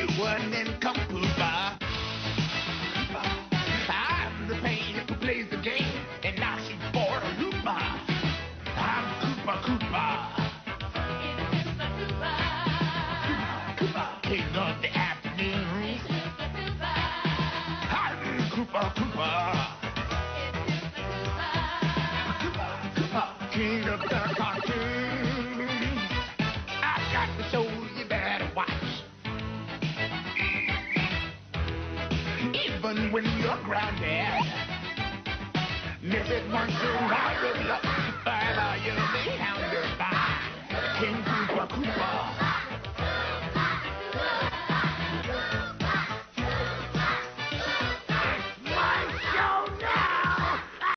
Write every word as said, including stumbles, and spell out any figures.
one and come Koopa. I'm the pain who plays the game, and now she's for a Koopa. I'm Koopa Koopa. Koopa, king of the afternoon. I'm Koopa Koopa. Koopa, Koopa, king of the cartoons. I've got to show you better watch. Even when you're grounded, miss it once in a while.